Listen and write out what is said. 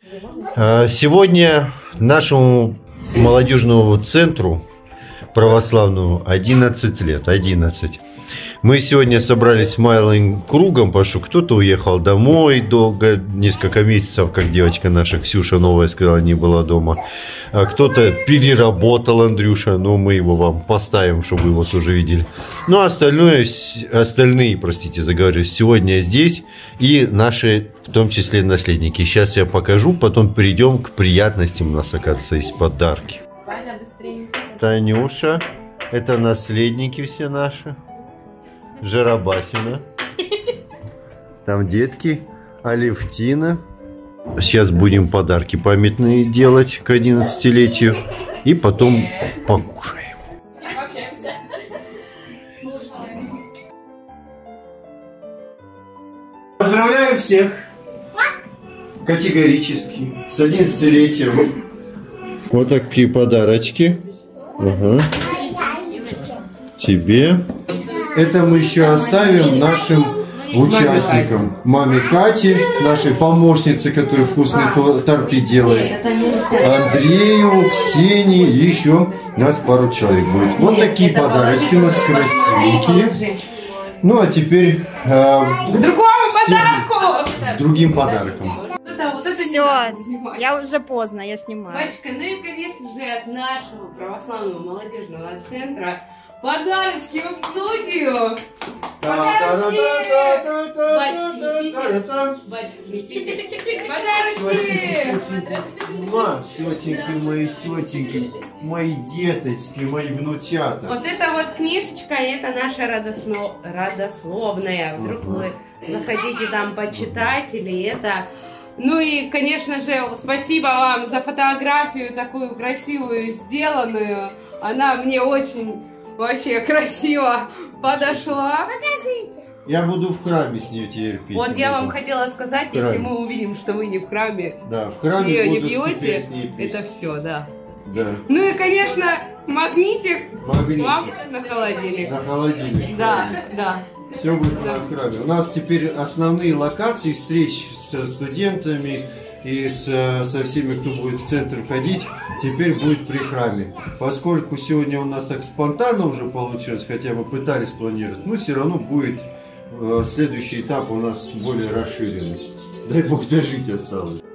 Сегодня нашему молодежному центру православному 11 лет. 11. Мы сегодня собрались малым кругом, потому что кто-то уехал домой долго, несколько месяцев, как девочка наша Ксюша новая сказала, не была дома. А кто-то переработал, Андрюша, но мы его вам поставим, чтобы вы его тоже видели. Ну а остальные, простите, заговорюсь, сегодня здесь и наши, в том числе, наследники. Сейчас я покажу, потом перейдем к приятностям. У нас, оказывается, есть подарки. Танюша, это наследники все наши. Жарабасина. Там детки. Алевтина. Сейчас будем подарки памятные делать к 11-летию. И потом покушаем. Поздравляю всех. Категорически. С 11-летием. Вот такие подарочки. Ага. Тебе. Это мы еще оставим нашим участникам. Маме Кате, нашей помощнице, которая вкусные торты делает. Андрею, Ксении, и еще у нас пару человек будет. Вот такие подарочки у нас красивенькие. Ну а теперь к другому подарку! Другим подарком. Все, я уже поздно, я снимаю. Батюшка, ну и конечно же от нашего православного молодежного центра подарочки в студию! Подарочки! Батюшки, несите! Подарочки! Сетеньки мои, сетеньки, мои деточки, мои внучата. Вот это вот книжечка, это наша родословная. Вдруг вы захотите там почитать или это... Ну и, конечно же, спасибо вам за фотографию такую красивую, сделанную. Она мне очень вообще красиво подошла. Покажите. Я буду в храме с нее теперь петь. Вот я вам хотела сказать, если мы увидим, что вы не в храме, да, в храме с нее не буду пьете, с ней петь. это все, да. Да. Ну и, конечно, магнитик Магнитик. вам на холодильник. На холодильник. Да, да. Все будет на храме. У нас теперь основные локации встреч с студентами и со всеми, кто будет в центр ходить, теперь будет при храме. Поскольку сегодня у нас так спонтанно уже получилось, хотя мы пытались планировать, но все равно будет следующий этап у нас более расширенный. Дай Бог дожить осталось.